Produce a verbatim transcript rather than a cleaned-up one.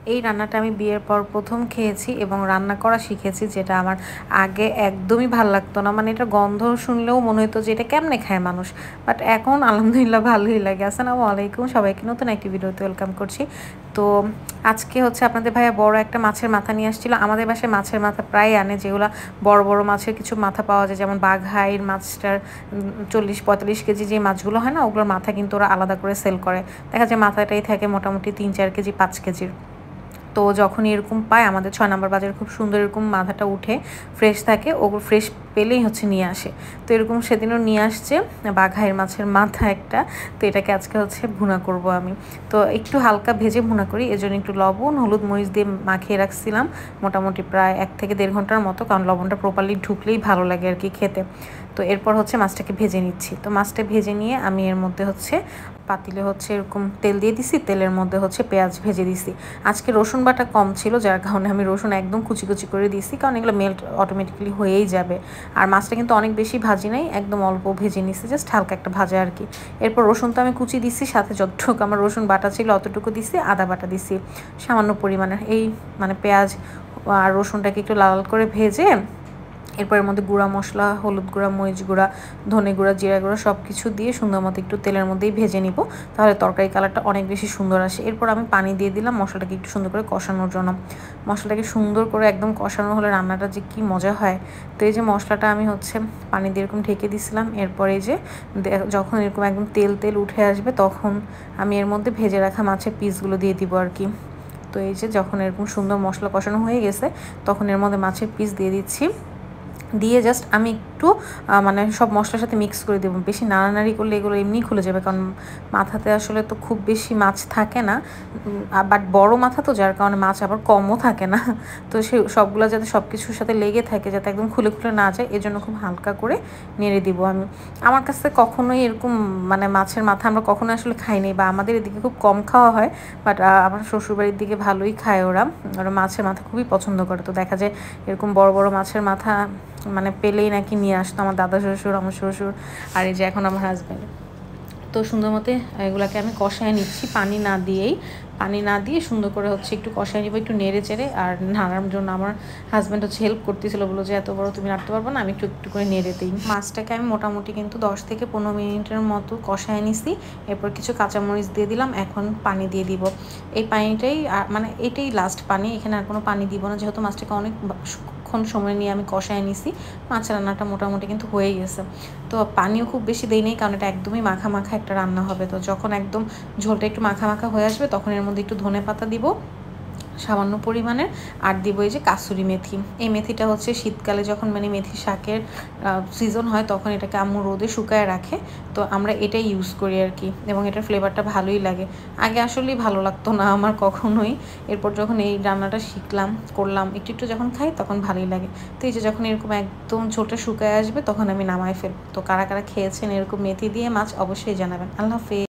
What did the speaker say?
এই রান্নাটা আমি বিয়ের পর প্রথম খেয়েছি এবং রান্না করা শিখেছি, যেটা আমার আগে একদমই ভাল লাগতো না। মানে এটা গন্ধ শুনলেও মনে হতো যে এটা কেমনে খায় মানুষ, বাট এখন আলহামদুলিল্লাহ ভালোই লাগে। আসসালামু আলাইকুম, সবাইকে নতুন একটি ভিডিওতে ওয়েলকাম করছি। তো আজকে হচ্ছে আপনাদের ভাইয়া বড় একটা মাছের মাথা নিয়ে আসছিল। আমাদের বাসায় মাছের মাথা প্রায় আনে, যেগুলো বড় বড় মাছের কিছু মাথা পাওয়া যায়, যেমন বাঘাইর মাছটার চল্লিশ পঁয়তাল্লিশ কেজি যে মাছগুলো হয় না, ওগুলোর মাথা কিন্তু ওরা আলাদা করে সেল করে। দেখা যায় মাথাটাই থাকে মোটামুটি তিন চার কেজি পাঁচ কেজির। তো যখন এরকম পায়, আমাদের ছয় নম্বর বাজারে খুব সুন্দর এরকম মাথাটা উঠে ফ্রেশ থাকে, ওগুলো ফ্রেশ পেলেই হচ্ছে নিয়ে আসে। তো এরকম সেদিনও নিয়ে আসছে বাঘাইয়ের মাছের মাথা একটা। তো এটাকে আজকে হচ্ছে ভুনা করব আমি। তো একটু হালকা ভেজে ভুনা করি, এজন্য একটু লবণ হলুদ মরিচ দিয়ে মাখিয়ে রাখছিলাম মোটামুটি প্রায় এক থেকে দেড় ঘন্টার মতো, কারণ লবণটা প্রপারলি ঢুকলেই ভালো লাগে আর কি খেতে। তো এরপর হচ্ছে মাছটাকে ভেজে নিচ্ছি। তো মাছটা ভেজে নিয়ে আমি এর মধ্যে হচ্ছে পাতিলে হচ্ছে এরকম তেল দিয়ে দিছি, তেলের মধ্যে হচ্ছে পেঁয়াজ ভেজে দিছি। আজকে রসুন বাটা কম ছিল, যার কারণে আমি রসুন একদম কুচি কুচি করে দিছি, কারণ এগুলো মেল্ট অটোমেটিক্যালি হয়েই যাবে। আর মাছটা কিন্তু অনেক বেশি ভাজি নাই, একদম অল্প ভেজে নিছি, জাস্ট হালকা একটা ভাজা আর কি। এরপর রসুন তো আমি কুচি দিছি, সাথে যতটুকু আমার রসুন বাটা ছিল অতটুকু দিছি, আদা বাটা দিছি সামান্য পরিমাণে। এই মানে পেঁয়াজ আর রসুনটাকে একটু লাল করে ভেজে এরপর এর মধ্যে গুঁড়া মশলা, হলুদ গুঁড়া, মরিচ গুঁড়া, ধনে গুঁড়া, জিরা গুঁড়া সব কিছু দিয়ে সুন্দর মতো একটু তেলের মধ্যেই ভেজে নিব, তাহলে তরকারি কালারটা অনেক বেশি সুন্দর আসে। এরপর আমি পানি দিয়ে দিলাম মশলাটাকে একটু সুন্দর করে কষানোর জন্য। মশলাটাকে সুন্দর করে একদম কষানো হলে রান্নাটা যে কী মজা হয়। তো এই যে মশলাটা আমি হচ্ছে পানি দিয়ে এরকম ঢেকে দিছিলাম। এরপর এই যে যখন এরকম একদম তেল তেল উঠে আসবে, তখন আমি এর মধ্যে ভেজে রাখা মাছের পিসগুলো দিয়ে দিব আর কি। তো এই যে যখন এরকম সুন্দর মশলা কষানো হয়ে গেছে, তখন এর মধ্যে মাছের পিস দিয়ে দিচ্ছি। দিয়ে জাস্ট আমি একটু মানে সব মশলার সাথে মিক্স করে দেবো। বেশি নাড়ানাড়ি করলে এগুলো এমনি খুলে যাবে, কারণ মাথাতে আসলে তো খুব বেশি মাছ থাকে না, বাট বড় মাথা তো, যার কারণে মাছ আবার কমও থাকে না। তো সে সবগুলো যাতে সব কিছুর সাথে লেগে থাকে, যাতে একদম খুলে খুলে না যায়, এজন্য খুব হালকা করে নেড়ে দিব আমি। আমার কাছে কখনোই এরকম মানে মাছের মাথা আমরা কখনো আসলে খাইনি, বা আমাদের এদিকে খুব কম খাওয়া হয়, বাট আমার শ্বশুরবাড়ির দিকে ভালোই খায় ওরা। ওরা মাছের মাথা খুবই পছন্দ করে। তো দেখা যায় এরকম বড় বড় মাছের মাথা মানে পেলেই নাকি নিয়ে আসতো আমার দাদা শ্বশুর, আমার শ্বশুর, আর এই যে এখন আমার হাজব্যান্ড। তো সুন্দর মতো এগুলাকে আমি কষায় নিচ্ছি, পানি না দিয়েই, পানি না দিয়ে সুন্দর করে হচ্ছে একটু কষায় নিব, একটু নেড়ে চেড়ে। আর নাড়ার জন্য আমার হাজব্যান্ড হচ্ছে হেল্প করতেছিল, বলো যে এত বড় তুমি নাড়তে পারবো না, আমি একটু একটু করে নেড়ে দিই। মাছটাকে আমি মোটামুটি কিন্তু দশ থেকে পনেরো মিনিটের মতো কষায় নিছি। এরপর কিছু কাঁচামরিচ দিয়ে দিলাম, এখন পানি দিয়ে দিব। এই পানিটাই মানে এটাই লাস্ট পানি, এখানে আর কোনো পানি দিব না, যেহেতু মাছটাকে অনেক ক্ষণ সময় নিয়ে আমি কষায় নিছি। মাছ রান্নাটা মোটামুটি কিন্তু হয়ে গেছে। তো পানিও খুব বেশি দেই নেই, কারণ এটা একদমই মাখা মাখা একটা রান্না হবে। তো যখন একদম ঝোলটা একটু মাখা মাখা হয়ে আসবে, তখন এর মধ্যে একটু ধনে পাতা দিব সামান্য পরিমাণে, আর দিব এই যে কাসুরি মেথি। এই মেথিটা হচ্ছে শীতকালে যখন মানে মেথি শাকের সিজন হয়, তখন এটাকে আম্মু রোদে শুকায় রাখে, তো আমরা এটাই ইউজ করি আর কি, এবং এটার ফ্লেভারটা ভালোই লাগে। আগে আসলেই ভালো লাগতো না আমার কখনোই, এরপর যখন এই রান্নাটা শিখলাম করলাম একটু একটু যখন খাই, তখন ভালোই লাগে। তো এই যে যখন এরকম একদম ঝোলটা শুকায় আসবে, তখন আমি নামায় ফেলবো। তো কারা কারা খেয়েছেন এরকম মেথি দিয়ে মাছ, অবশ্যই জানাবেন। আল্লাহ হাফেজ।